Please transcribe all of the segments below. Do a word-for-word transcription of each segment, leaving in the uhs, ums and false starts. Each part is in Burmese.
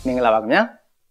မင်္ဂလာပါခင်ဗျာ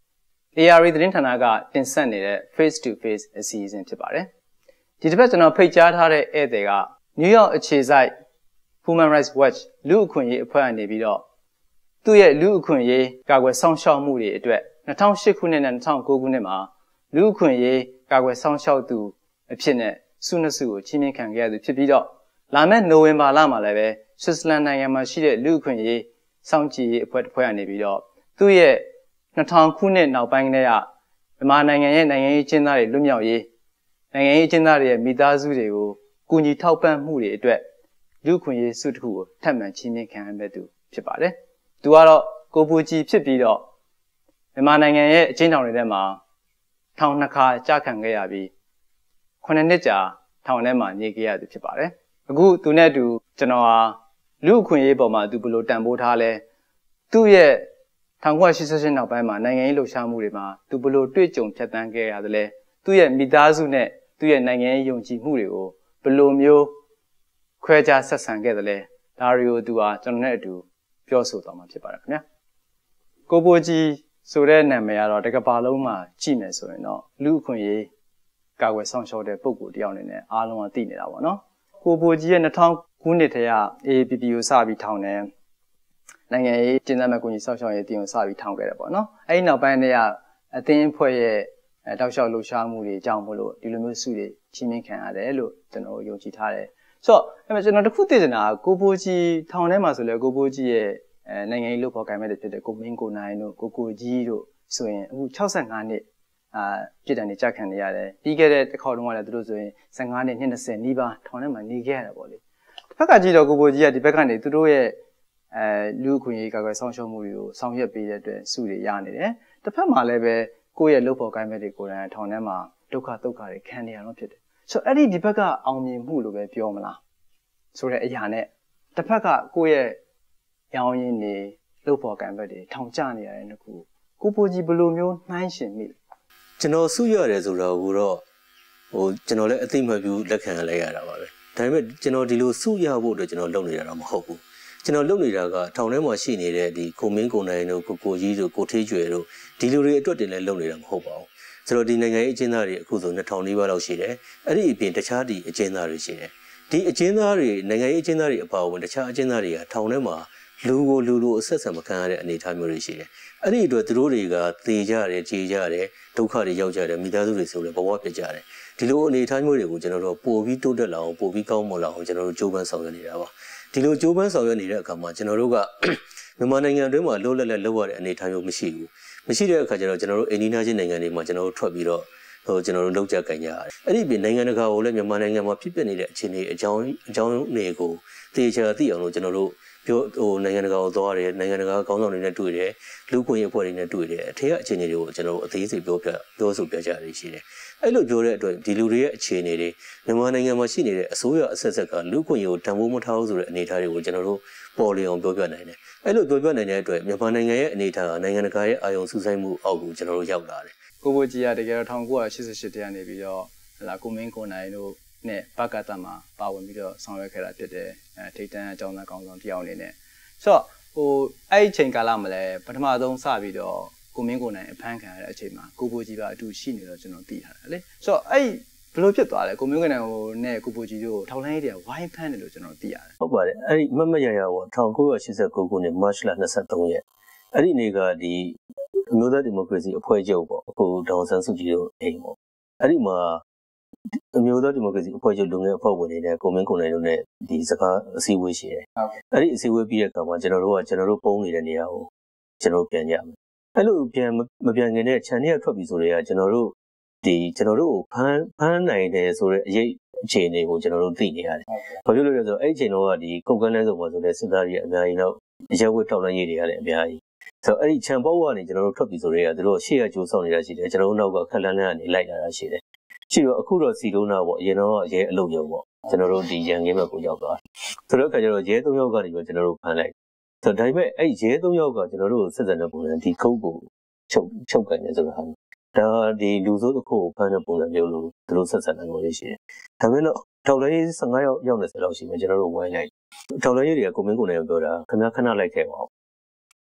A R သတင်းဌာနကတင်ဆက်နေတဲ့ face to face အစီအစဉ်ဖြစ်ပါတယ်ဒီတစ်ပတ်ကျွန်တော်ဖိတ်ကြားထားတဲ့ဧည့်သည်က New York အခြေစိုက် Human Rights Watch လူ့အခွင့်အရေးအဖွဲ့ကနေပြီးတော့သူ့ရဲ့လူ့အခွင့်အရေးကာကွယ်စောင့်ရှောက်မှုတွေအတွက်two thousand eightခုနှစ်နဲ့two thousand nineခုနှစ်မှာလူ့အခွင့်အရေးကာကွယ်စောင့်ရှောက်သူအဖြစ်နဲ့ဆုနှစ်ဆုကိုချီးမြှင့်ခံခဲ့ရသူဖြစ်ပြီးတော့လာမယ့်နိုဝင်ဘာလမှာလည်းပဲ Switzerland နိုင်ငံမှာရှိတဲ့လူ့အခွင့်အရေးစောင့်ကြည့်ရေးအဖွဲ့တစ်ဖွဲ့ကနေပြီးတော့သူ့ရဲ့two thousandခုနှစ်နောက်ပိုင်းတည်းကမြန်မာနိုင်ငံရဲ့နိုင်ငံရေးကျင်းသားတွေလွတ်မြောက်ရေးနိုင်ငံရေးကျင်းသားတွေရဲ့မိသားစုတွေကိုကူညီထောက်ပံ့မှုတွေအတွက်လူ့အခွင့်အရေးဆုတစ်ခုကိုထပ်မံချီးမြှင့်ခံရတဲ့သူဖြစ်ပါတယ်။သူကတော့ကိုပူကြည်ဖြစ်ပြီးတော့မြန်မာနိုင်ငံရဲ့အကျဉ်းထောင်တွေထဲမှာထောင်နှစ်ခါကြာခံခဲ့ရပြီးခုနှစ်နှစ်ကြာထောင်ထဲမှာနေခဲ့ရသူဖြစ်ပါတယ်။အခုသူနဲ့အတူကျွန်တော်ဟာလူ့အခွင့်အရေးပေါ်မှာသူဘယ်လိုတန်ဖိုးထားလဲသူ့ရဲ့one thousand nine hundred eighty-eightနောက်ပိုင်းမှာနိုင်ငံရေးလှုပ်ရှားမှုတွေမှာသူဘယ်လိုတွေ့ကြုံဖြတ်သန်းခဲ့ရသလဲသူ့ရဲ့မိသားစုနဲ့သူ့ရဲ့နိုင်ငံရေးယုံကြည်မှုတွေကိုဘယ်လိုမျိုးခွဲခြားဆက်ဆံခဲ့သလဲဒါတွေကိုသူဟာကျွန်တော်နဲ့အတူပြောဆိုသွားမှာဖြစ်ပါတယ်ခင်ဗျာကိုပိုကြီးဆိုတဲ့နာမည်ကတော့တကဘာလုံးမှာကြည့်မယ်ဆိုရင်တော့လူ့အခွင့်အရေးကာကွယ်ဆောင်ရှောက်တဲ့ပုံကိုတယောက်အနေနဲ့အားလုံးကသိနေတာပေါ့နော်ကိုပိုကြီးရဲ့two thousandခုနှစ်တည်းက A A P P ကိုစပြီးထောင်တယ်နိုင်ငံရေးကျင်းသားမဲ့ကိုကြီးဆောက်ရှောက်ရေးတင်ကိုစပြီးထောင်ခဲ့တယ်ပေါ့နော်အဲဒီနောက်ပိုင်းတည်းကအသင်းအဖွဲ့ရဲ့တောက်လျှောက်လှူရှားမှုတွေအကြောင်းမလို့ဒီလိုမျိုးစုတွေချီးမြှင့်ခံရတယ်လို့ကျွန်တော်ယုံကြည်ထားတယ်ဆိုတော့အဲ့မှာကျွန်တော်တခုသိချင်တာကကိုပိုကြီးထောင်ထဲမှာဆိုလဲကိုပိုကြီးရဲ့အဲနိုင်ငံရေးလုပ်ဖော်ကိုင်မဲ့တွေဖြစ်တဲ့ကိုမင်းကိုနိုင်တို့ကိုကိုကြီးတို့ဆိုရင်အခုsixty-fiveနှစ်အာပြည်တယ်နေကြခံနေရတယ်ပြီးခဲ့တဲ့တစ်ခေါက်တုန်းကလည်းသူတို့ဆိုရင်fifteenနှစ်twentyနီးပါးထောင်ထဲမှာနေခဲ့ရတယ်ပေါ့လေတစ်ဖက်ကကြည့်တော့ကိုပိုကြီးကဒီဘက်ကနေသူတို့ရဲ့အဲလူ့အခွင့်အရေးကာကွယ်ဆောင်ရှောက်မှုတွေကိုဆောင်ရွက်ပေးတဲ့အတွက်စုတွေရနေတယ်တစ်ဖက်မှာလည်းပဲကိုယ့်ရဲ့လုပ်ဖော်ကိုင်မဲ့တွေကိုယ်တိုင်ထောင်ထဲမှာဒုက္ခဒုက္ခတွေခံနေရတော့ဖြစ်တယ်ဆိုတော့အဲ့ဒီဒီဘက်ကအောင်မြင်မှုလို့ပဲပြောမလားဆိုတဲ့အရာနဲ့တစ်ဖက်ကကိုယ့်ရဲ့ရောင်းရင်းနေလုပ်ဖော်ကိုင်မဲ့တွေထောင်ကျနေရတဲ့နှစ်ခုကိုပိုကြီးဘယ်လိုမျိုးနှိုင်းရှင်မိလဲကျွန်တော်စုရတယ်ဆိုတော့ကိုတော့ဟိုကျွန်တော်လည်းအသိမှတ်ပြုလက်ခံလိုက်ရတာပါပဲဒါပေမဲ့ကျွန်တော်ဒီလိုစုရဖို့အတွက်ကျွန်တော်လုပ်နေတာတော့မဟုတ်ဘူးကျွန်တော်လုပ်နေတာကထောင်ထဲမှာရှိနေတဲ့ဒီကိုမင်းကိုနိုင်တို့ကိုကိုကြီးတို့ကိုထေးကျွယ်တို့ဒီလူတွေအတွက်တင်လည်းလုပ်နေတာမဟုတ်ပါဘူးဆိုတော့ဒီနိုင်ငံရေးအကျဉ်းသားတွေအခုဆိုtwo thousandနီးပါးလောက်ရှိတယ်အဲ့ဒီအပြင်တခြားဒီအကျဉ်းသားတွေရှိတယ်ဒီအကျဉ်းသားတွေနိုင်ငံရေးအကျဉ်းသားတွေအပါအဝင်တခြားအကျဉ်းသားတွေကထောင်ထဲမှာလူကိုလူလိုအဆက်ဆက်မခံရတဲ့အနေအထားမျိုးတွေရှိတယ်အဲ့ဒီအတွက်သူတို့တွေကသေကြတယ်ကြေကြတယ်ဒုက္ခတွေရောက်ကြတယ်မိသားစုတွေဆိုလည်းဘဝပြကြတယ်ဒီလိုအနေအထားမျိုးတွေကိုကျွန်တော်တို့ပို့ပြီးတိုးတက်လာအောင်ပို့ပြီးကောင်းမွန်လာအောင်ကျွန်တော်တို့ကြိုးပမ်းဆောင်ရွက်နေတာပါဒီလိုကြိုးပမ်းဆောင်ရွက်နေတဲ့အခါမှာကျွန်တော်တို့ကမြန်မာနိုင်ငံအတွင်းမှာလှုပ်လက်လက်လှုပ်ရတဲ့အနေအထားမျိုးမရှိဘူးမရှိတဲ့အခါကျတော့ကျွန်တော်တို့အိန္ဒိယချင်းနိုင်ငံတွေမှာကျွန်တော်တို့ထွက်ပြီးတော့ဟိုကျွန်တော်တို့လောက်ကြကန်ကြရတယ်အဲ့ဒီပြင်နိုင်ငံတကာကိုလည်းမြန်မာနိုင်ငံမှာဖြစ်ပျက်နေတဲ့အခြေအနေအကြောင်းအကြောင်းတွေကိုသေချာသိအောင်လို့ကျွန်တော်တို့ပြောဟိုနိုင်ငံတကာကိုသွားတယ်နိုင်ငံတကာကောင်းဆောင်တွေနဲ့တွေ့တယ်လူ့ခွင့်ရေးအဖွဲ့တွေနဲ့တွေ့တယ်အထက်ကအခြေအနေတွေကိုကျွန်တော်တို့အသေးစိတ်ပြောပြပြောဆိုပြကြရရှိတယ်အဲ့လိုပြောတဲ့အတွက်ဒီလူတွေရဲ့အခြေအနေတွေမြန်မာနိုင်ငံမှာရှိနေတဲ့အစိုးရအဆက်ဆက်ကလူ့ခွင့်ရေးကိုတန်ဖိုးမထားဘူးဆိုတဲ့အနေအထားတွေကိုကျွန်တော်တို့ပေါ်လျော်ပြောပြနိုင်တယ်အဲ့လိုပြောပြနိုင်တဲ့အတွက်မြန်မာနိုင်ငံရဲ့အနေအထားကနိုင်ငံတကာရဲ့အာရုံစူးစိုက်မှုအောက်ကိုကျွန်တော်တို့ရောက်လာတယ်ကိုဘိုကြီးကတကယ်တော့nineteen eighty-eightတရားနေပြီးတော့ဟလာကိုမင်းကိုနိုင်တို့နဲ့ပကတမှာပါဝင်ပြီးတော့ဆောင်ရွက်ခဲ့တာဖြစ်တယ်အဲထိတ်တန်းအကြောင်းသားကောင်းဆောင်တယောက်အနေနဲ့ဆိုတော့ဟိုအဲ့ဒီချိန်ကာလမှာလည်းပထမဆုံးစပြီးတော့ကိုမင်းကိုနိုင်အဖမ်းခံရတဲ့အချိန်မှာကိုဘိုကြီးပါအတူရှိနေတော့ကျွန်တော်သိထားတယ်လေဆိုတော့အဲ့ဘယ်လိုဖြစ်သွားလဲကိုမင်းကိုနိုင်ဟိုနဲ့ကိုဘိုကြီးတို့ထောက်လှမ်းရေးတွေကဝိုင်းဖမ်းတယ်လို့ကျွန်တော်သိရတယ်ဟုတ်ပါတယ်အဲ့ဒီမမရရပေါ့nineteen eighty-nineခုနှစ် March twenty-threeရက်အဲ့ဒီနေ့ကဒီအမျိုးသားဒီမိုကရေစီအဖွဲ့ချုပ်ပေါ့အခုဒေါအောင်ဆန်းစုကြည်တို့အိမ်ပေါ့အဲ့ဒီမှာအမျိုးသားဒီမိုကရေစီအဖွဲ့ချုပ်လူငယ်အဖွဲ့ဝင်တွေနဲ့ကိုမင်းကိုနိုင်တို့နဲ့ဒီစကားအစည်းအဝေးရှိတယ်အဲ့ဒီအစည်းအဝေးပြီးတဲ့အခါမှာကျွန်တော်တို့ကကျွန်တော်တို့ပုံနေတဲ့နေရာကိုကျွန်တော်ပြန်ကြမယ်အဲ့လိုပြန်မပြန်ခင်နဲ့ခြံထဲကထွက်ပြီးဆိုတော့ကျွန်တော်တို့ဒီကျွန်တော်တို့ကိုဖမ်းဖမ်းနိုင်တယ်ဆိုတဲ့အရေးအခြေအနေကိုကျွန်တော်တို့သိနေရတယ်ဘာဖြစ်လို့လဲဆိုတော့အဲ့ဒီအချိန်တော့ဒီကုတ်ကန်းလန်းဆိုပါဆိုတဲ့စစ်သားတွေအများကြီးတော့ရဲဝတ်ထောက်လှမ်းရေးတွေရတယ်အများကြီးဆိုတော့အဲ့ဒီခြံပေါက်ကနေကျွန်တော်တို့ထွက်ပြီးဆိုတော့သူတို့ရှေ့ကကြိုးဆောင်နေတာရှိတယ်ကျွန်တော်တို့နောက်ကခက်လန်းလန်းကနေလိုက်လာတာရှိတယ်ရှိတော့အခုတော့စီလုံးနာပေါ့အရင်တော့ရဲအလုပ်ရုံပေါ့ကျွန်တော်တို့ဒီရန်ကင်းဘက်ကိုရောက်သွားဆိုတော့အခါကျတော့ရဲthreeယောက်ကနေပြီးကျွန်တော်တို့ဖမ်းလိုက်ဆိုတော့ဒါပေမဲ့အဲ့ရဲthreeယောက်ကကျွန်တော်တို့ဆက်စပ်တဲ့ပုံစံဒီကုတ်ကိုချုပ်ချုပ်ကန်နေဆိုတာဟာဒါဒီလူစိုးတစ်ခုကိုဖမ်းတဲ့ပုံစံမျိုးလို့သူတို့ဆက်စပ်နေလို့ရှိတယ်ဒါပေမဲ့တော့ထောက်လဲရေးfifteenယောက်ရောက်နေစလောက်ရှိမယ်ကျွန်တော်တို့ဝိုင်းလိုက်ထောက်လဲရေးတွေကကိုမင်းကိုနေပြောတာခင်ဗျားခဏလိုက်ခဲ့ပါဦး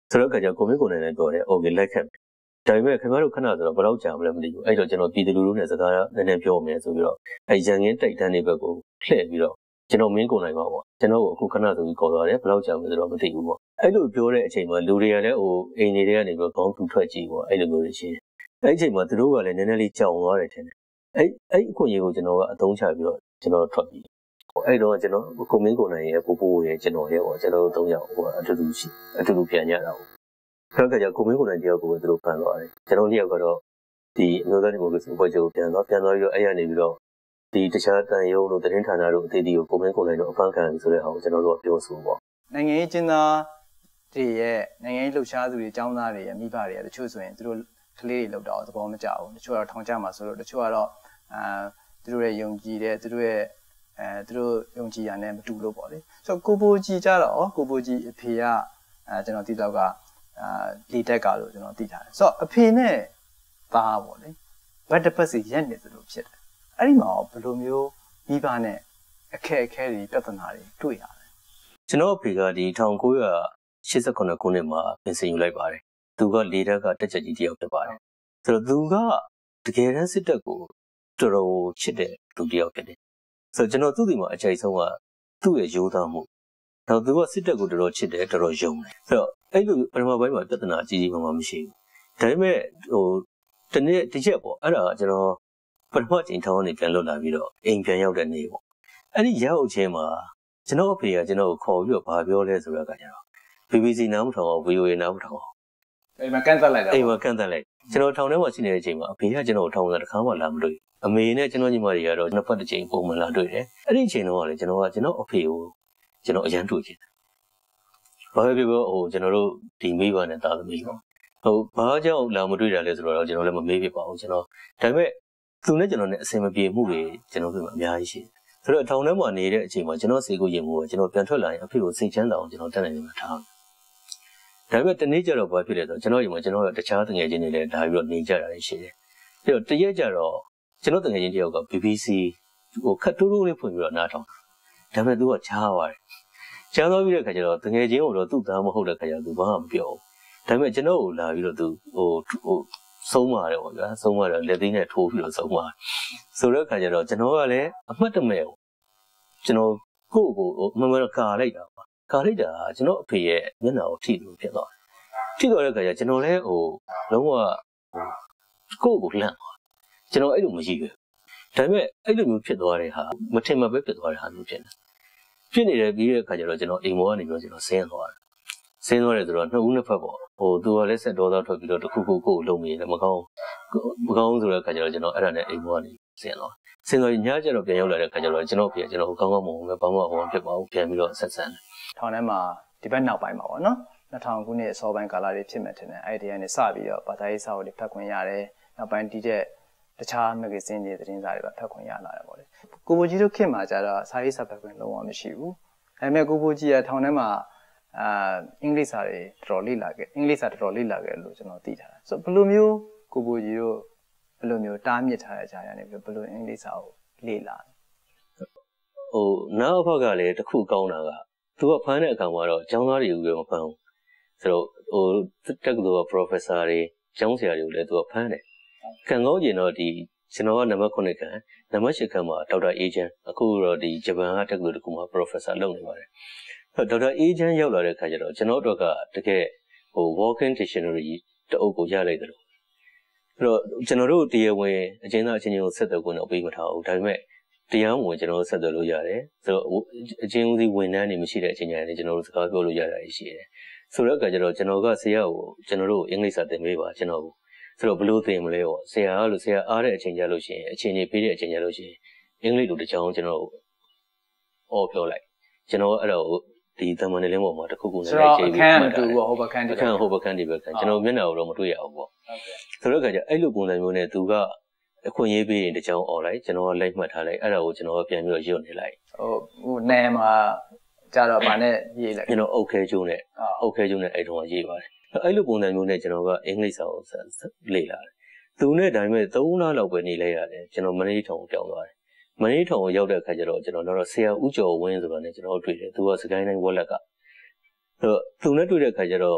ဆိုတော့ကကြကိုမင်းကိုနိုင်လည်းပြောတယ်โอเคလက်ခံဒါပေမဲ့ခင်ဗျားတို့ခဏဆိုတော့ဘယ်တော့ကြာမလဲမသိဘူးအဲ့တော့ကျွန်တော်ပြည်သူလူထုနဲ့စကားနည်းနည်းပြောမယ်ဆိုပြီးတော့အဲ့ရန်ငင်းတိုက်တန်းတွေဘက်ကိုလှည့်ပြီးတော့ကျွန်တော်မင်းကိုနိုင်ပါပေါ့ကျွန်တော်အခုခဏဆိုပြီးခေါ်သွားတယ်ဘယ်တော့ကြာမလဲဆိုတော့မသိဘူးပေါ့အဲ့လိုပြောတဲ့အချိန်မှာလူတွေကလည်းဟိုအိမ်တွေကနေပြီးတော့ခေါင်းတူထွက်ကြည့်ပေါ့အဲ့လိုမျိုးတွေရှိတယ်အဲ့အချိန်မှာသူတို့ကလည်းနည်းနည်းလေးကြောင်သွားတယ်ထင်တယ်အဲ့အဲ့အခွင့်အရေးကိုကျွန်တော်ကအသုံးချပြီးတော့ကျွန်တော်ထွက်ပြီးအဲ့တော့ကျွန်တော်ကိုမင်းကိုနိုင်ရဲ့ပူပူရဲ့ကျွန်တော်ရဲ့ပေါ့ကျွန်တော်တို့သုံးယောက်ဟိုအတူတူရှိအတူတူပြန်ကြတာပေါ့ဆိုတော့ကကိုမင်းကိုနိုင်တယောက်ကိုသူတို့ဖန်သွားတယ်ကျွန်တော်တယောက်ကတော့ဒီအမျိုးသားဒီမိုကရေစီအဖွဲ့ချုပ်ပြန်သွားပြန်သွားပြီးတော့အဲ့ရနေပြီးတော့ဒီတခြားတန်ရုံတို့တရင်ဌာနတို့အသေးသေးကိုကိုမင်းကိုနိုင်တို့အဖန်ခံဆိုတဲ့အောင်ကျွန်တော်တို့ကပြောဆိုပေါ့နိုင်ငံရေးကျင်းသားတွေရဲ့နိုင်ငံရေးလှုပ်ရှားသူတွေအကြောင်းသားတွေရဲ့မိဘတွေရဲ့တချို့ဆိုရင်သူတို့ကလေးတွေလောက်တော့သဘောမကျဘူးတချို့ကတော့ထောင်ကျမှာဆိုတော့တချို့ကတော့အာသူတို့ရဲ့ယုံကြည်တဲ့သူတို့ရဲ့အဲသူတို့ယုံကြည်ရတဲ့မတူလို့ပေါ့လေဆိုတော့ကိုပိုကြီးကြတော့ကိုပိုကြီးအဖေကအဲကျွန်တော်သိတော့ကအာလီတက်ကလို့ကျွန်တော်သိထားတယ်ဆိုတော့အဖေနဲ့သားပေါ့လေဘတ်တပတ်စီရက်နေသလိုဖြစ်တယ်အဲ့ဒီမှာဘယ်လိုမျိုးမိဘနဲ့အခက်အခဲတွေပြဿနာတွေတွေ့ရတယ်ကျွန်တော်အဖေကဒီ၁၉၈၈ခုနှစ်မှာပြင်ဆင်ယူလိုက်ပါတယ်သူကလေတက်ကတက်ချက်ကြီးတယောက်ဖြစ်ပါတယ်ဆိုတော့သူကတကယ်တမ်းစစ်တပ်ကိုတော်တော်ချစ်တဲ့သူတယောက်ဖြစ်တယ်ဆိုတော့ကျွန်တော်သူ့ဒီမှာအကြိုက်ဆုံးကသူ့ရဲ့ရိုးသားမှုနောက်သူကစစ်တပ်ကိုတော်တော်ချစ်တယ်တော်တော်ယုံတယ်ဆိုတော့အဲ့လိုပထမပိုင်းမှာပြဿနာအကြီးကြီးမှမရှိဘူးဒါပေမဲ့ဟိုတနေ့တစ်ချက်ပေါ့အဲ့ဒါကကျွန်တော်ပထမချိန်ထောင်းနေပြန်လွတ်လာပြီးတော့အိမ်ပြန်ရောက်တဲ့နေ့ပေါ့အဲ့ဒီရောက်ချင်းမှာကျွန်တော်အဖေကကျွန်တော်ကိုခေါ်ပြီးတော့ဗာပြောလဲဆိုတော့ကကျတော့ B B C နားမထောင်အောင် V O A နားမထောင်အောင်အိမ်မှာကန့်သက်လိုက်တာအိမ်မှာကန့်သက်လိုက်ကျွန်တော်ထောင်ထဲမှာရှိနေတဲ့အချိန်မှာအဖေကကျွန်တော်ကိုထောင်ထဲတစ်ခါမှလာမတွေ့အမေနဲ့ကျွန်တော်ညီမတွေကတော့နှစ်ဖက်တစ်ချိန်ပုံမှန်လာတွေ့တယ်အဲ့ဒီအချိန်တုန်းကလည်းကျွန်တော်ကကျွန်တော်အဖေကိုကျွန်တော်အရန်တွေ့ချင်တယ်ဘာပဲပြောဟိုကျွန်တော်တို့ဒီမိဘနဲ့တာသမီပေါ့ဟိုဘာကြောင့်လာမတွေ့တာလဲဆိုတော့ကျွန်တော်လည်းမမေးဖြစ်ပါဘူးကျွန်တော်ဒါပေမဲ့သူနဲ့ကျွန်တော်နဲ့အဆင်မပြေမှုတွေကျွန်တော်တို့အများကြီးရှိတယ်ဆိုတော့ထောင်ထဲမှာနေတဲ့အချိန်မှာကျွန်တော်စိတ်ကိုယဉ်မှုကျွန်တော်ပြန်ထွက်လာရင်အဖေကိုစိတ်ချမ်းသာအောင်ကျွန်တော်တက်နိုင်နေမှာထားဒါပေမဲ့တနေ့ကျတော့ဘာဖြစ်လဲဆိုတော့ကျွန်တော်ညီမကျွန်တော်တခြားတငယ်ချင်းတွေလည်းဒါပြီးတော့နေကြတာရှိတယ်ပြီးတော့တရက်ကျတော့ကျွန်တော်တငယ်ချင်းတယောက်က B B C ဟိုခတ်တိုးတိုးလေးဖွင့်ပြီးတော့နားထောင်ဒါပေမဲ့သူကချားသွားတယ်ချားသွားပြီးတဲ့ခါကျတော့တငယ်ချင်းကတော့သူ့သားမဟုတ်တဲ့ခါကျတော့သူဘာမှမပြောဘူးဒါပေမဲ့ကျွန်တော်ကိုလာပြီးတော့သူဟိုဟိုဆုံးပါတယ်ပေါ့ဗျာဆုံးသွားတော့လက်သေးနဲ့ထိုးပြီးတော့ဆုံးသွားဆိုတော့ခါကျတော့ကျွန်တော်ကလည်းအမှတ်တမဲ့ကျွန်တော်ကိုယ့်ကိုမမကာလိုက်တာပါကာလိုက်တာကျွန်တော်အဖေရဲ့မျက်နှာကိုထိလို့ဖြစ်သွားတယ်ထိသွားတဲ့ခါကျကျွန်တော်လည်းဟိုလုံးဝကိုယ့်ကိုလန့်သွားကျွန်တော်အဲ့လိုမရှိဘူးဒါပေမဲ့အဲ့လိုမျိုးဖြစ်သွားတဲ့ဟာမထင်မှပဲဖြစ်သွားတဲ့ဟာမျိုးဖြစ်နေဖြစ်နေတယ်ပြီးတဲ့ခါကျတော့ကျွန်တော်အိမ်မောကနေပြီးတော့ကျွန်တော်ဆင်းသွားတယ်ဆင်းသွားတယ်ဆိုတော့နှစ်ဦးနှစ်ဖက်ပေါ့ဟိုသူကလည်းဆက်တော်သားထွက်ပြီးတော့တခုခုကိုလုံးမိတယ်မကောင်းမကောင်းဆိုတဲ့ခါကျတော့ကျွန်တော်အဲ့ဒါနဲ့အိမ်မောကနေဆင်းသွားဆင်းသွားညကျတော့ပြန်ရောက်လာတဲ့ခါကျတော့ကျွန်တော်ပြကျွန်တော်ကောင်းကောင်းမွန်မွန်ပဲဘာမှဟောဖြစ်ပါဘူးပြန်ပြီးတော့ဆက်ဆံတယ်ထောင်ထဲမှာဒီဘက်နောက်ပိုင်းမှာပေါ့နော်၂၀၀၀ခုနှစ်အစောပိုင်းကာလတွေဖြစ်မဲ့တင်တယ်အဲ့ဒီကနေစပြီးတော့ဘာသာရေးစာအုပ်တွေဖတ်ခွင့်ရတယ်နောက်ပိုင်းဒီတဲ့တခြားမဂ္ဂဇင်းတွေသတင်းစာတွေပဲဖတ်ခွင့်ရလာတယ်ပေါ့လေကိုဘိုကြီးတို့ခေတ်မှာကျတော့စာရေးစာဖတ်ခွင့်လုံးဝမရှိဘူးဒါပေမဲ့ကိုဘိုကြီးကထောင်ထဲမှာအာအင်္ဂလိပ်စာတွေတော်တော်လေ့လာခဲ့အင်္ဂလိပ်စာတော်တော်လေ့လာခဲ့လို့ကျွန်တော်သိထားတာဆိုဘယ်လိုမျိုးကိုဘိုကြီးတို့ဘယ်လိုမျိုးတားမြစ်ထားတဲ့ကြားရနေပြီးဘယ်လိုအင်္ဂလိပ်စာကိုလေ့လာဟိုနောက်ဘက်ကလည်းတစ်ခုကောင်းတာကသူကဖမ်းတဲ့အခါမှာတော့ကျောင်းသားတွေကိုလည်းမဖမ်းဘူးဆိုတော့ဟိုတက္ကသိုလ်က professor တွေကျောင်းဆရာတွေကိုလည်းသူကဖမ်းတယ်ကံကောင်းကျင်တော့ဒီကျွန်တော်ကနံပါတ်ခုနှစ်ခန်းနံပါတ်ရှစ်ခန်းမှာဒေါက်တာအေဂျန်အခုတော့ဒီဂျပန်ကတက္ကသိုလ်တစ်ခုမှာ professor လုပ်နေပါတယ်ဒေါက်တာအေဂျန်ရောက်လာတဲ့ခါကျတော့ကျွန်တော်တို့ကတကယ်ဟို walking dictionary တအုပ်ကိုရလိုက်တယ်လို့အဲ့တော့ကျွန်တော်တို့တရားဝင်အချင်းသားအချင်းချင်းကိုဆက်သွယ်ခွင့်တော့ပေးမထားဘူးဒါပေမဲ့တရားဝင်ကျွန်တော်တို့ဆက်သွယ်လို့ရတယ်ဆိုတော့အချင်းဦးစီးဝန်ထမ်းတွေမရှိတဲ့အချိန်ကျရင်ကျွန်တော်တို့စကားပြောလို့ရတာရှိတယ်ဆိုတော့ကကျတော့ကျွန်တော်ကဆရာကိုကျွန်တော်တို့အင်္ဂလိပ်စာသင်ပေးပါကျွန်တော်ကိုဆိုတော့ဘလို့သင်မလဲပေါ့ဆရာကလို့ဆရာအားတဲ့အချိန်ကျလို့ရှိရင်အချိန်ကြီးပေးတဲ့အချိန်ကျလို့ရှိရင်အင်္ဂလိပ်လိုတစ်ချောင်းကျွန်တော်အော်ပြောလိုက်ကျွန်တော်အဲ့တော့ဒီတမန်နေလင်းပေါ်မှာတခုခုနဲ့လိုက်ချိန်ပြီးမှတ်တာဟိုဘခန်းဒီဘခန်းဟိုဘခန်းဒီဘခန်းကျွန်တော်မျက်နှာကိုတော့မတွေ့ရဘူးပေါ့ဆိုတော့ကကျအဲ့လိုပုံစံမျိုးနဲ့သူကအခွင့်အရေးပေးရင်တစ်ချောင်းអော်လိုက်ကျွန်တော်ကလိုက်မှတ်ထားလိုက်အဲ့ဒါကိုကျွန်တော်ကပြန်ပြီးတော့ရွတ်နေလိုက်ဟိုဟိုနယ်မှာကြတော့ဗာနဲ့ရေးလိုက်ကျွန်တော်အုတ်ခဲကျိုးနဲ့အုတ်ခဲကျိုးနဲ့အဲ့တုန်းကရေးပါတယ်အဲ့လိုပုံစံမျိုးနဲ့ကျွန်တော်ကအင်္ဂလိပ်စာကိုလေ့လာတယ်သူနဲ့ဒါပေမဲ့သုံးလလောက်ပဲနေလိုက်ရတယ်ကျွန်တော်မနေ့ထောင်ပြောင်းသွားတယ်မနေ့ထောင်ကိုရောက်တဲ့အခါကျတော့ကျွန်တော်တော့ဆရာဦးကျော်ဝင်းဆိုတာနဲ့ကျွန်တော်တွေ့တယ်သူကစကိုင်းတိုင်းဝက်လက်ကဆိုတော့သူနဲ့တွေ့တဲ့အခါကျတော့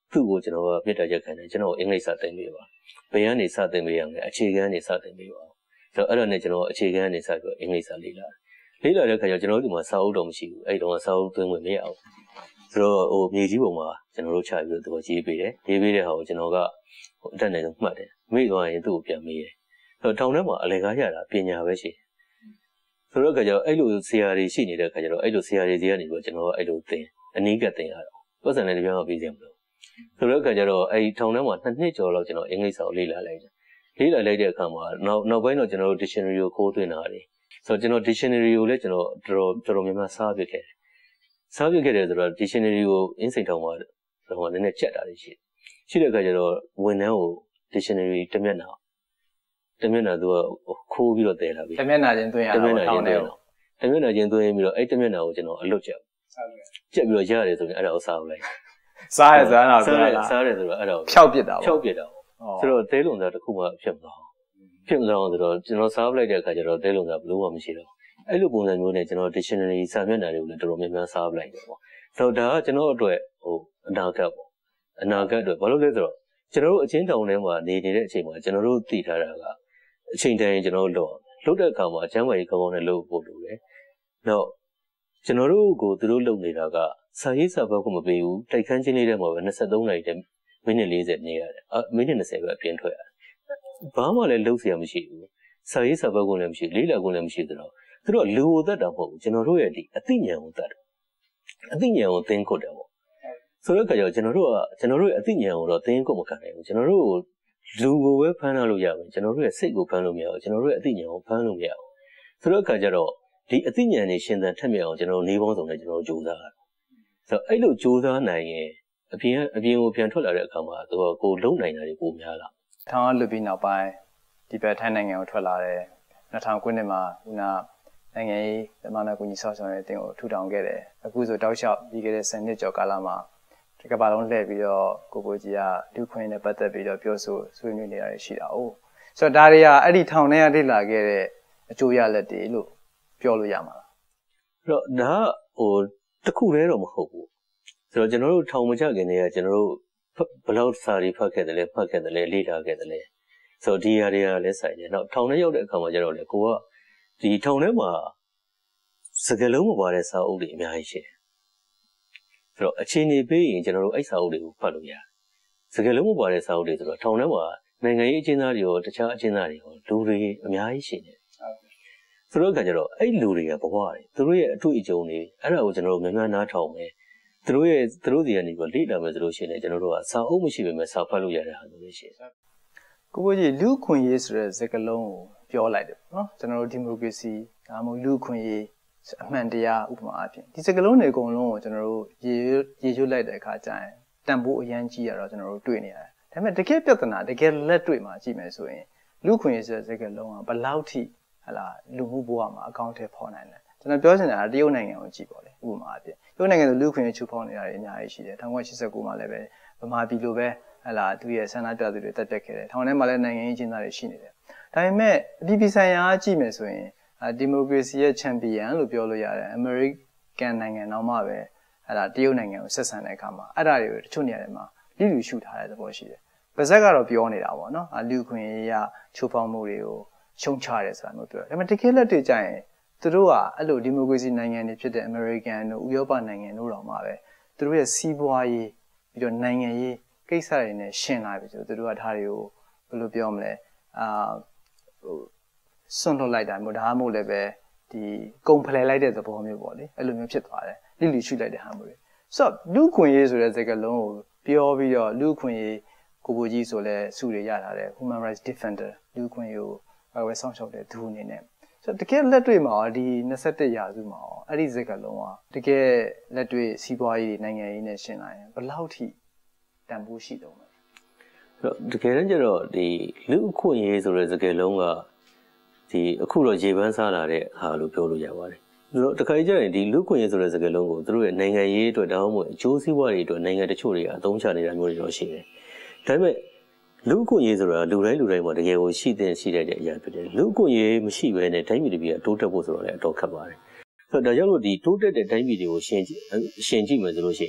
သူ့ကိုကျွန်တော်ကမြစ်တာရက်ခံတယ်ကျွန်တော်အင်္ဂလိပ်စာသင်ပေးပါဘယ်ကနေစသင်ပေးရမလဲအခြေခံကနေစသင်ပေးပါဆိုတော့အဲ့ဒါနဲ့ကျွန်တော်အခြေခံကနေစပြီးအင်္ဂလိပ်စာလေ့လာလေ့လာတဲ့ခါကျကျွန်တော်တို့ဒီမှာစာအုပ်တော့မရှိဘူးအဲ့တုန်းကစာအုပ်သွင်းဝင်မရအောင်ဆိုတော့ဟိုမြေကြီးပုံမှာကျွန်တော်တို့ခြာပြီးတော့ရေးပေးတယ်ရေးပေးတဲ့ဟာကိုကျွန်တော်ကဟိုအတက်နေဆုံးမှတ်တယ်မိသွားရင်သူ့ကိုပြန်မေးတယ်ဆိုတော့တောင်ထဲမှာအလယ်ကားရတာပညာပဲရှိဆိုတော့ခါကျတော့အဲ့လိုဆရာတွေရှိနေတဲ့ခါကျတော့အဲ့လိုဆရာတွေစီကနေပြီးတော့ကျွန်တော်ကအဲ့လိုသင်အနည်းကသင်ရတော့ပတ်စံနဲ့တပြားမပြီးစရာမလိုဆိုတော့ခါကျတော့အဲ့ထောင်ထဲမှာနှစ်နှစ်ကျော်လောက်ကျွန်တော်အင်္ဂလိပ်စာကိုလေ့လာလိုက်တယ်လေ့လာလိုက်တဲ့အခါမှာနောက်နောက်ပိုင်းတော့ကျွန်တော်တို့ dictionary ကိုခိုးသွင်းတာလေဆိုတော့ကျွန်တော် dictionary ကိုလည်းကျွန်တော်တော်တော်တော်များများစားပြခဲ့တယ်စားပြခဲ့တယ်ဆိုတော့ dictionary ကိုအင်းစိန်ထောင်မှာတော့ဟိုနည်းနည်းကြက်တာလေးရှိရှိတဲ့အခါကျတော့ဝန်ထမ်းကို dictionary တစ်မျက်နှာတစ်မျက်နှာသူကခိုးပြီးတော့တည်လာပြီတစ်မျက်နှာချင်းသွင်းရတာတစ်မျက်နှာချင်းသွင်းတစ်မျက်နှာချင်းသွင်းပြီးတော့အဲ့တစ်မျက်နှာကိုကျွန်တော်အလွတ်ချက်ကြက်ပြီးတော့ရတယ်ဆိုရင်အဲ့ဒါကိုစားလိုက်စားရစားတော့စားရစားရတယ်ဆိုတော့အဲ့ဒါကိုဖြောက်ပစ်တာပေါ့ဖြောက်ပစ်တာပေါ့ဆိုတော့သေးလုံးစားတစ်ခုမှဖြစ်မသွားဖြစ်မသွားဆိုတော့ကျွန်တော်စားလိုက်တဲ့အခါကျတော့သေးလုံးစားဘလို့မှမရှိတော့အဲ့လိုပုံစံမျိုးနဲ့ကျွန်တော် dictionary စာမျက်နှာတွေကိုလည်းတော်တော်များများစားလိုက်တယ်ပေါ့ဆိုတော့ဒါကကျွန်တော်အတွက်ဟိုအနာဂတ်ပေါ့အနာဂတ်အတွက်ဘာလို့လဲဆိုတော့ကျွန်တော်တို့အချင်းတောင်ထဲမှာနေနေတဲ့အချိန်မှာကျွန်တော်တို့သိထားတာကအချိန်တိုင်းကျွန်တော်တို့လှုပ်လှုပ်တဲ့အခါမှာအချမ်းဝယ်ကောင်းကောင်းနဲ့လှုပ်ဖို့လိုတယ်နောက်ကျွန်တော်တို့ကိုသူတို့လုပ်နေတာကစာရေးစာဘက်ကမပေးဘူးတိုက်ခန်းချင်းလေးထဲမှာပဲနှစ်သုံးနာရီတည်းမိနစ်လေးဆယ်နေရတယ်အမိနစ်နှစ်ဆယ်ပဲအပြင်ထွက်ရတယ်ဘာမှလည်းလုပ်เสียမရှိဘူးစာရေးစာဘက်ကလည်းမရှိလေးလာကလည်းမရှိသတော့သူတို့လူကိုတတ်တာမဟုတ်ဘူးကျွန်တော်တို့ရဲ့ဒီအသိဉာဏ်ကိုတတ်တယ်အသိဉာဏ်ကိုသင်ခုတ်တယ်ပေါ့ဆိုတော့ကြောင့်ကျွန်တော်တို့ကကျွန်တော်တို့ရဲ့အသိဉာဏ်ကိုတော့သင်ခုတ်မခံနိုင်ဘူးကျွန်တော်တို့လူကိုပဲဖမ်းလာလို့ရမယ်ကျွန်တော်တို့ရဲ့စိတ်ကိုဖမ်းလို့မရဘူးကျွန်တော်တို့ရဲ့အသိဉာဏ်ကိုဖမ်းလို့မရဘူးဆိုတော့အခါကျတော့ဒီအသိဉာဏ်နဲ့ရှင်သန်ထက်မြက်အောင်ကျွန်တော်နေပေါင်းစုံနဲ့ကျွန်တော်ကြိုးစားရတယ်ဆိုတော့အဲ့လိုကြိုးစားနိုင်ရင်အပြင်အပြင်ကိုပြန်ထွက်လာတဲ့အခါမှာသူကကိုလုံနိုင်တာတွေပိုများလာထောင်ကလွတ်ပြီးနောက်ပိုင်းဒီဘက်ထိုင်းနိုင်ငံကိုထွက်လာတယ်နှစ်ထောင်ခုနှစ်မှာခုနနိုင်ငံရေးဓမ္မနာကူညီဆောက်ဆောင်ရေးအသင်းကိုထူထောင်ခဲ့တယ်အခုဆိုတောက်လျှောက်ပြီးခဲ့တဲ့ဆယ်နှစ်ကျော်ကာလမှာဒီကမ္ဘာလုံးလှည့်ပြီးတော့ကိုကိုကြီးကလူခွင့်နဲ့ပတ်သက်ပြီးတော့ပြောဆိုဆွေးနွေးနေတာရှိတာ哦ဆိုတော့ဒါတွေကအဲ့ဒီထောင်ထဲကလေ့လာခဲ့တဲ့အကျိုးရလဒ်တွေလို့ပြောလို့ရမှာလားအဲ့တော့ဒါဟိုတစ်ခုတည်းတော့မဟုတ်ဘူးဆိုတော့ကျွန်တော်တို့ထောင်မချခင်တည်းကကျွန်တော်တို့ဘယ်လောက်စာတွေဖတ်ခဲ့တယ်လဲဖတ်ခဲ့တယ်လဲလေ့လာခဲ့တယ်လဲဆိုတော့ဒီຢာတွေကလည်းဆိုင်တယ်နောက်ထောင်ထဲရောက်တဲ့အခါမှာကျတော့လေကိုကဒီထောင်ထဲမှာစကလုံးမပါတဲ့စာအုပ်တွေအများကြီးရှိတယ်ဆိုတော့အချိန်နေပေးရင်ကျွန်တော်တို့အဲ့စာအုပ်တွေကိုဖတ်လို့ရတယ်စကလုံးမပါတဲ့စာအုပ်တွေဆိုတော့ထောင်ထဲမှာနိုင်ငံရေးအကျဉ်းသားတွေရောတခြားအကျဉ်းသားတွေရောလူတွေအများကြီးရှိနေတယ်ဆိုတော့ကကြတော့အဲ့လူတွေကဘဝတွေသူတို့ရဲ့အတွေ့အကြုံတွေအဲ့ဒါကိုကျွန်တော်တို့များများနားထောင်မယ်သူတို့ရဲ့သူတို့စီကနေပြီးလေ့လာမယ်ဆိုလို့ရှိရင်ကျွန်တော်တို့ကစာအုပ်မရှိပေမဲ့စာဖတ်လို့ရတဲ့ဟာမျိုးရှိတယ်ကိုကိုကြီးလူခွင့်ရေးဆိုတဲ့စကားလုံးကိုပြောလိုက်တယ်နော်ကျွန်တော်တို့ဒီမိုကရေစီဒါမှမဟုတ်လူခွင့်ရေးအမှန်တရားဥပမာအဖြစ်ဒီစကားလုံးတွေအကုန်လုံးကိုကျွန်တော်တို့ရေရေရွတ်လိုက်တဲ့အခါကျရင်တန်ဖိုးအရန်ကြီးရတော့ကျွန်တော်တို့တွေ့နေရတယ်ဒါပေမဲ့တကယ်ပြဿနာတကယ်လက်တွေ့မှာကြည့်မယ်ဆိုရင်လူခွင့်ရေးဆိုတဲ့စကားလုံးကဘယ်လောက်ထိဟလာလူမှုဘဝမှာအကောင့်ထဲပေါ်နိုင်လဲကျွန်တော်ပြောချင်တာကတရုတ်နိုင်ငံကိုကြည့်ပါလေဥပမာအဖြစ်တရုတ်နိုင်ငံဆိုလူခွင့်ရေးချိုးဖောက်နေတာတွေအများကြီးရှိတယ်၁၉၈၉မှာလည်းပဲဗမာပြည်လိုပဲဟလာသူရဲ့ဆန္ဒပြသူတွေတက်တက်ခဲ့တယ်ထောင်ထဲမှာလည်းနိုင်ငံရေးကျင်းသားတွေရှိနေတယ်ဒါပေမဲ့အပြည်ပြည်ဆိုင်ရာကြည့်မယ်ဆိုရင်ဒီမိုကရေစီရဲ့ချန်ပီယံလို့ပြောလို့ရတယ်အမေရိကန်နိုင်ငံတော့မှပဲဟလာတရုတ်နိုင်ငံကိုဆက်ဆံတဲ့အခါမှာအဲ့ဒါတွေကိုတချို့နေရာတွေမှာလိလူရှုထားတဲ့သဘောရှိတယ်ပါဇက်ကတော့ပြောနေတာပေါ့နော်လူခွင့်ရေးရချိုးဖောက်မှုတွေကိုရှုံချရဲဆိုတာမျိုးပြောတယ်ဒါပေမဲ့တကယ်လက်တွေ့ကြရင်သူတို့ကအဲ့လိုဒီမိုကရေစီနိုင်ငံတွေဖြစ်တဲ့အမေရိကန်တို့ဥရောပနိုင်ငံတို့တော့မှပဲသူတို့ရဲ့စီးပွားရေးပြီးတော့နိုင်ငံရေးကိစ္စတွေနဲ့ရှင်းလာပြီဆိုသူတို့ကဒါတွေကိုဘယ်လိုပြောမလဲအာဟိုစွန့်လွတ်လိုက်တာမျိုးဒါမှမဟုတ်လည်းပဲဒီကုံဖလှယ်လိုက်တဲ့သဘောမျိုးပေါ့လေအဲ့လိုမျိုးဖြစ်သွားတယ်လိလိရှုလိုက်တဲ့ဟာမျိုးတွေဆိုတော့လူခွင့်ရေးဆိုတဲ့စကားလုံးကိုပြောပြီးတော့လူခွင့်ရေးကိုကိုကြီးဆိုလဲစုတွေရထားတယ် Human Rights Defender လူခွင့်ရေးကိုဘာပဲစောင့်ရှောက်တဲ့သူအနေနဲ့ဆိုတော့တကယ်လက်တွေ့မှာဒီ၂၁ရာစုမှာအဲ့ဒီစကားလုံးကတကယ်လက်တွေ့စီးပွားရေးနိုင်ငံရေးနဲ့ရှင်းလာရင်ဘယ်လောက်ထိတန်ဖိုးရှိတော့မလဲအဲ့တော့တကယ်တမ်းကျတော့ဒီလူအခွင့်အရေးဆိုတဲ့စကားလုံးကဒီအခုတော့ရေပန်းစားလာတဲ့ဟာလို့ပြောလို့ရပါတယ်ဆိုတော့တခါကြရင်ဒီလူခွင့်ရေးဆိုတဲ့စကားလုံးကိုသူတို့ရဲ့နိုင်ငံရေးအတွက်တောင်းမှအကျိုးစီးပွားတွေအတွက်နိုင်ငံတချို့တွေအသုံးချနေတာမျိုးတွေတော့ရှိတယ်ဒါပေမဲ့လူခွင့်ရေးဆိုတာလူတိုင်းလူတိုင်းမှာတကယ်ကိုရှိတဲ့ရှိတဲ့အရာဖြစ်တယ်လူခွင့်ရေးမရှိဘဲနဲ့တိုင်းပြည်တွေပြီးတိုးတက်ဖို့ဆိုတော့လည်းအတော်ခက်ပါတယ်ဆိုတော့ဒါကြောင့်လို့ဒီတိုးတက်တဲ့တိုင်းပြည်တွေကိုရှင်းရှင်းကြည့်မယ်ဆိုလို့ရှိရင်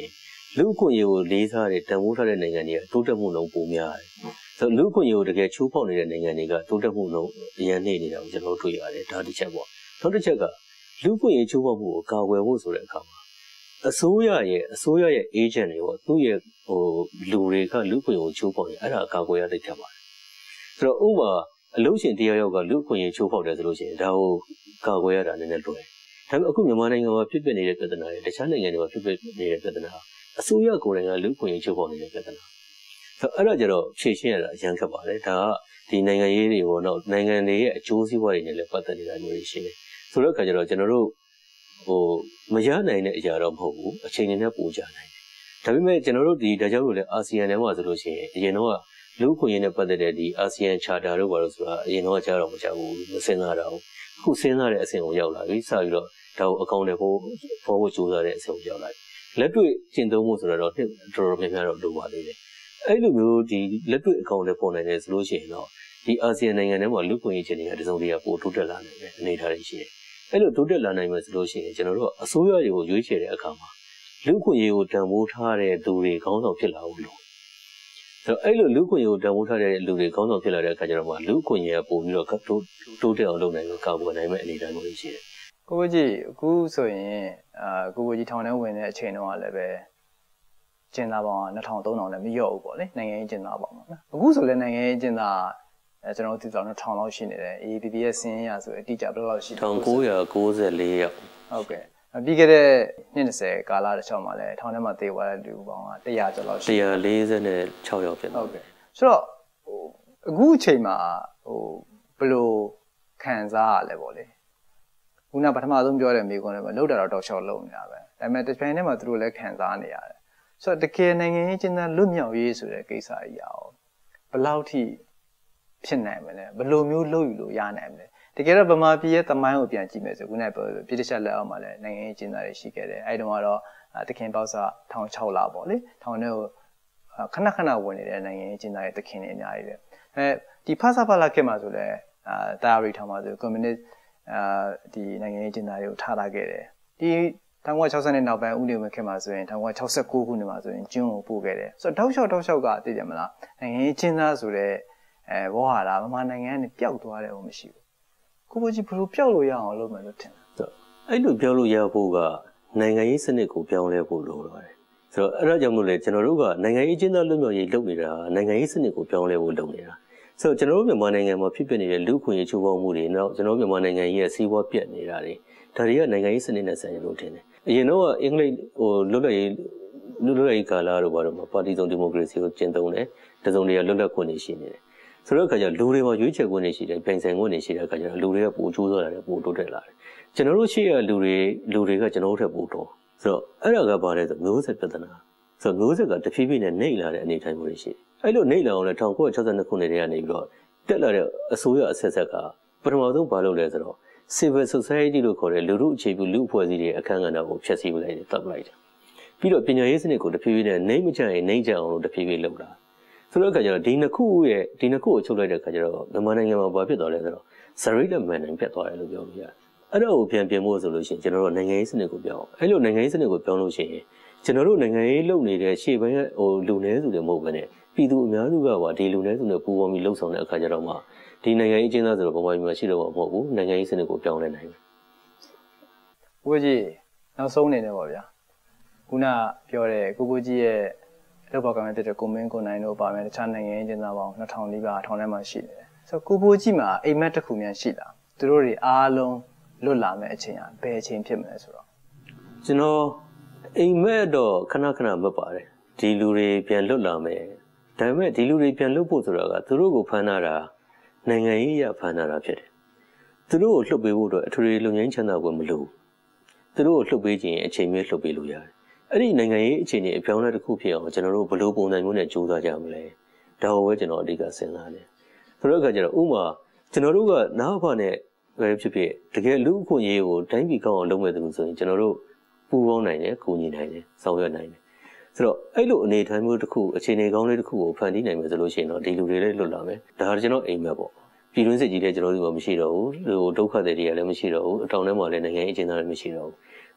လူ့ခွင့်ရေးကိုလေးစားတဲ့တန်ဖိုးထားတဲ့နိုင်ငံတွေကတိုးတက်မှုနှုန်းပိုများတယ်ဆိုတော့လူ့ခွင့်ရေးကိုတကယ်ချိုးဖောက်နေတဲ့နိုင်ငံတွေကတိုးတက်မှုနှုန်းအရင်နေနေတာကိုကျွန်တော်တွေ့ရတယ်ဒါတစ်ချက်ပေါ့နောက်တစ်ချက်ကလူ့ခွင့်ရေးချိုးဖောက်မှုကိုကာကွယ်ဖို့ဆိုတဲ့အခါမှာအစိုးရရဲ့အစိုးရရဲ့ agent တွေပေါ့သူ့ရဲ့ဟိုလူတွေကလူ့ခွင့်ရေးကိုချိုးဖောက်နေအဲ့ဒါကာကွယ်ရတဲ့ချက်ပါတယ်ဆိုတော့ဥပမာအလို့ရှင်တရားရောက်ကလူ့ခွင့်ရေးချိုးဖောက်တယ်ဆိုလို့ရှိရင်ဒါကိုကာကွယ်ရတာနည်းနည်းလွယ်ဒါပေမဲ့အခုမြန်မာနိုင်ငံမှာဖြစ်ပနေတဲ့ပြဿနာတွေတခြားနိုင်ငံတွေမှာဖြစ်ပနေတဲ့ပြဿနာအစိုးရကိုယ်တိုင်ကလူ့ခွင့်ရေးချိုးဖောက်နေတဲ့ပြဿနာဆိုတော့အဲ့ဒါကြတော့ဖြေရှင်းရတာအရန်ခက်ပါတယ်ဒါကဒီနိုင်ငံရေးတွေပေါ့နော်နိုင်ငံတွေရဲ့အကျိုးစီးပွားတွေနဲ့လည်းပတ်သက်နေတာမျိုးတွေရှိတယ်ဆိုတော့အခါကျတော့ကျွန်တော်တို့ဟိုမရနိုင်တဲ့အရာတော့မဟုတ်ဘူးအချိန်နဲ့ပိုကြနိုင်တယ်ဒါပေမဲ့ကျွန်တော်တို့ဒီဒါကြောင့်လို့လေအာဆီယံထဲမှာဆိုလို့ရှိရင်အရင်တော့လူ့ခွင့်ရေးနဲ့ပတ်သက်တဲ့ဒီအာဆီယံ charter တို့ဘာလို့ဆိုတာအရင်တော့ကြားတော့မကြားဘူးမစင်စားတော့ဘူးအခုစဉ်းစားတဲ့အဆင့်ကိုရောက်လာပြီစပြီးတော့ဒါကိုအကောင့်တွေပေါ်ပေါ်ဖို့ကြိုးစားတဲ့အဆင့်ကိုရောက်လာပြီလက်တွေ့ကျင့်သုံးမှုဆိုတော့တော်တော်များများတော့လိုပါသေးတယ်အဲ့လိုမျိုးဒီလက်တွေ့အကောင့်တွေပေါ်နိုင်တယ်ဆိုလို့ရှိရင်တော့ဒီအာဆီယံနိုင်ငံထဲမှာလူ့ခွင့်ရေးချင်းတွေကတစုံတရာပိုတိုးတက်လာနိုင်တယ်အနေထားတွေရှိတယ်အဲ့လိုတိုးတက်လာနိုင်မယ်ဆိုလို့ရှိရင်ကျွန်တော်တို့အစိုးရတွေကိုရွေးချယ်တဲ့အခါမှာလူ့ခွင့်ရေးကိုတန်ဖိုးထားတဲ့သူတွေခေါင်းဆောင်ဖြစ်လာဖို့လိုဆိုတော့အဲ့လိုလူ့ခွင့်ရေးကိုတန်ဖိုးထားတဲ့လူတွေခေါင်းဆောင်ဖြစ်လာတဲ့အခါကျတော့မှလူ့ခွင့်ရေးကပို့ပြီးတော့တိုးတိုးတက်အောင်လုပ်နိုင်လို့ကာကွယ်နိုင်မယ့်အနေအထားမျိုးရှိတယ်ကိုကိုကြီးအခုဆိုရင်အာကိုကိုကြီးထောင်ထဲဝင်တဲ့အချိန်တုန်းကလည်းပဲကျင်းသားပေါင်းကနှစ်ထောင်သုံးထောင်လည်းမလျော့ဘူးပေါ့လေနိုင်ငံရေးကျင်းသားပေါင်းပေါ့နော်အခုဆိုလည်းနိုင်ငံရေးကျင်းသားအဲကျွန်တော်တို့သိတော့နှစ်ထောင်လောက်ရှိနေတယ် A B B ရဲ့စင်းရဆိုအတိအကျဘယ်လောက်ရှိလဲnineteen ninety-fourယောက်ဟုတ်ကဲ့ပြီးခဲ့တဲ့နှစ်twentyကာလတစ်ချောင်းမှာလည်းထောင်ထဲမှာတေသွားတဲ့လူပေါင်းကone hundredကျော်လောက်ရှိ one hundred forty-sixယောက်ဖြစ်နေဟုတ်ကဲ့ဆိုတော့ဟိုအခုအချိန်မှာဟိုဘယ်လိုခံစားရလဲပေါ့လေခုနပထမဆုံးပြောတဲ့မိကွန်းလည်းပဲလောက်တာတော့တောက်လျှောက်လုံးနေတာပဲဒါပေမဲ့တစ်ပိုင်းထဲမှာသူတို့လည်းခံစားနေရတယ်ဆိုတော့တကယ်နိုင်ငံရေးကျင်းသားလွတ်မြောက်ရေးဆိုတဲ့ကိစ္စကြီးရောဘယ်လောက်ထိဖြစ်နိုင်မလဲဘယ်လိုမျိုးလုပ်ယူလို့ရနိုင်မလဲတကယ်တော့ဗမာပြည်ရဲ့သမိုင်းကိုပြန်ကြည့်မယ်ဆိုခုနကပြောပြည်တခြားလက်အောက်မှာလည်းနိုင်ငံရေးကျင်းသားတွေရှိခဲ့တယ်အဲဒီတုန်းကတော့တခင်ပေါက်စာone thousand sixလပေါ့လေထောင်ထဲကိုခဏခဏဝင်နေတဲ့နိုင်ငံရေးကျင်းသားတွေတခင်တွေအများကြီးပဲအဲဒီဖဆဖလာခေတ်မှာဆိုလည်းအာတာရီထောင်မှာဆိုကွန်မြူနစ်အာဒီနိုင်ငံရေးကျင်းသားတွေကိုထားလာခဲ့တယ်ဒီnineteen sixtyနဲ့နောက်ပိုင်းဥနေဝင်ခေတ်မှာဆိုရင်nineteen sixty-nineခုနှစ်မှာဆိုရင်ကျင်းကိုပို့ခဲ့တယ်ဆိုတော့တောက်လျှောက်တောက်လျှောက်ကသိတယ်မလားနိုင်ငံရေးကျင်းသားဆိုတဲ့အဲဘောဟာလာမြန်မာနိုင်ငံကနေပျောက်သွားတယ်ဟိုမရှိဘူးကိုကိုကြီးဘယ်လိုပျောက်လို့ရအောင်လုပ်မယ်လို့ထင်လဲအဲ့လိုပြောလို့ရဖို့ကနိုင်ငံရေးစနစ်ကိုပြောင်းလဲဖို့လိုပါတယ်ဆိုတော့အဲ့ဒါကြောင့်မို့လဲကျွန်တော်တို့ကနိုင်ငံရေးကျင်းသားလွတ်မြောက်ရေးလုပ်နေတာနိုင်ငံရေးစနစ်ကိုပြောင်းလဲဖို့လုပ်နေတာဆိုတော့ကျွန်တော်တို့မြန်မာနိုင်ငံမှာဖြစ်ပနေတဲ့လူ့ခွင့်ရေးချိုးဖောက်မှုတွေနောက်ကျွန်တော်တို့မြန်မာနိုင်ငံရဲ့စီးပွားပြတ်နေတာတွေဒါတွေကနိုင်ငံရေးစနစ်နဲ့ဆိုင်လို့ထင်တယ်အရင်တော့အင်္ဂလိပ်ဟိုလွတ်လပ်ရေးလွတ်လပ်ရေးကာလတို့ဘာလို့မှာပါတီစုံဒီမိုကရေစီကိုကျင့်သုံးတယ်တစုံတရာလွတ်လပ်ခွင့်တွေရှိနေတယ်ဆိုတော့အခါကျလူတွေမှာရွေးချယ်ခွင့်တွေရှိတယ်ပြင်ဆင်ခွင့်တွေရှိတဲ့အခါကျလူတွေကပိုချိုးသွားတယ်ပိုတိုးတက်လာတယ်ကျွန်တော်တို့ရှိရလူတွေလူတွေကကျွန်တော်တို့ထက်ပိုတော့ဆိုတော့အဲ့ဒါကဘာလဲဆိုမျိုးဆက်ပြဿနာဆိုတော့မျိုးဆက်ကတဖြည်းဖြည်းနဲ့နှိမ့်လာတဲ့အနေအထိုင်မျိုးတွေရှိတယ်အဲ့လိုနှိမ့်လာအောင်လဲnineteen sixty-twoခုနှစ်တည်းကနေပြီးတော့တက်လာတဲ့အစိုးရအဆက်ဆက်ကပထမဆုံးဘာလုပ်လဲဆိုတော့ civil society လို့ခေါ်တဲ့လူမှုအခြေပြုလူအဖွဲ့အစည်းတွေအခမ်းအနားကိုဖျက်ဆီးပလိုက်တယ်တပ်ပလိုက်တယ်ပြီးတော့ပညာရေးစနစ်ကိုတဖြည်းဖြည်းနဲ့နှိမ့်မချရင်နှိမ့်ချအောင်လို့တဖြည်းဖြည်းလုပ်လာဆိုတော့အခါကျတော့ဒီနှစ်ခုရဲ့ဒီနှစ်ခုကိုချုပ်လိုက်တဲ့အခါကျတော့မြန်မာနိုင်ငံမှာဘာဖြစ်သွားလဲဆိုတော့စရိတ်လက်မှန်နိုင်ပြတ်သွားတယ်လို့ပြောလို့ရတယ်အဲ့ဒါကိုပြန်ပြင်ဖို့ဆိုလို့ရှိရင်ကျွန်တော်တို့နိုင်ငံရေးစနစ်ကိုပြောင်းအောင်အဲ့လိုနိုင်ငံရေးစနစ်ကိုပြောင်းလို့ရှိရင်ကျွန်တော်တို့နိုင်ငံရေးလုပ်နေတဲ့ရှေ့ပိုင်းဟိုလူနည်းစုတွေမဟုတ်ဘဲနဲ့ပြည်သူအများစုကပါဒီလူနည်းစုတွေပူးပေါင်းပြီးလှုပ်ဆောင်တဲ့အခါကျတော့မှဒီနိုင်ငံရေးအကျဉ်းသားဆိုတော့ဗမာပြည်မှာရှိတော့မှာမဟုတ်ဘူးနိုင်ငံရေးစနစ်ကိုပြောင်းလဲနိုင်တယ်။ကိုကြီးနောက်ဆုံးနေတယ်ပေါ့ဗျာ။ခုနပြောတဲ့ကိုကိုကြီးရဲ့လောက်ပါကမဲ့တဲ့ကိုမင်းကိုနိုင်တို့ပါမယ်တခြားနိုင်ငံရေးအကျဉ်းသားပေါင်းtwo thousandနီးပါးထောင်ထဲမှာရှိနေတယ်။ဆိုတော့ကိုကိုကြီးမှာအိမ်မက်တစ်ခုများရှိလား။သူတို့တွေအားလုံးလွတ်လာမဲ့အချိန်ကဘယ်အချိန်ဖြစ်မလဲဆိုတော့ကျွန်တော်အိမ်မက်တော့ခဏခဏမပါတယ်ဒီလူတွေပြန်လွတ်လာမယ်ဒါပေမဲ့ဒီလူတွေပြန်လွတ်ဖို့ဆိုတာကသူတို့ကိုဖမ်းထားတာနိုင်ငံရေးရဖမ်းထားတာဖြစ်တယ်သူတို့ကိုလှုပ်ပေးဖို့အတွက်အထွေထွေလုံငင်းချမ်းသာခွင့်မလိုသူတို့ကိုလှုပ်ပေးခြင်းအချိန်မြင့်လှုပ်ပေးလို့ရတယ်အဲ့ဒီနိုင်ငံရေးအခြေအနေအပြောင်းအလဲတစ်ခုဖြစ်အောင်ကျွန်တော်တို့ဘယ်လိုပုံစံမျိုးနဲ့ကြိုးစားကြမလဲဒါကိုပဲကျွန်တော်အဓိကစဉ်းစားတယ်ဆိုတော့အခါကျတော့ဥမာကျွန်တော်တို့ကနားဖာနဲ့ပဲဖြစ်ဖြစ်တကယ်လူအခွင့်အရေးကိုတိုင်းပြည်ကောင်းအောင်လုပ်မဲ့သူဆိုရင်ကျွန်တော်တို့ပူးပေါင်းနိုင်တယ်ကူညီနိုင်တယ်ဆောင်ရွက်နိုင်တယ်ဆိုတော့အဲ့လိုအနေထိုင်မျိုးတစ်ခုအခြေအနေကောင်းလေးတစ်ခုကိုဖန်တီးနိုင်မယ်ဆိုလို့ရှိရင်တော့ဒီလူတွေလည်းလွတ်လာမယ်ဒါကကျွန်တော်အိမ်မက်ပေါ့ပြည်တွင်းစစ်ကြီးလည်းကျွန်တော်တို့ကမရှိတော့ဘူးဟိုဒုက္ခတွေတွေကလည်းမရှိတော့ဘူးအတောင်ထဲမှာလည်းနိုင်ငံရေးအကျဉ်းသားတွေမရှိတော့ဘူး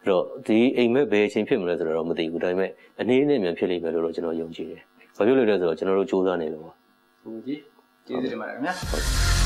တော့ဒီအိမ်မက်ဘယ်အချိန်ဖြစ်မလဲဆိုတော့မသိဘူးဒါပေမဲ့အနေနဲ့မြန်ဖြစ်လိမ့်မယ်လို့တော့ကျွန်တော်ယုံကြည်တယ်။ဘာဖြစ်လို့လဲဆိုတော့ကျွန်တော်တို့စူးစမ်းနေလို့ပါ။ဟုတ်ကြီးကျေးဇူးတင်ပါတယ်ခင်ဗျာ။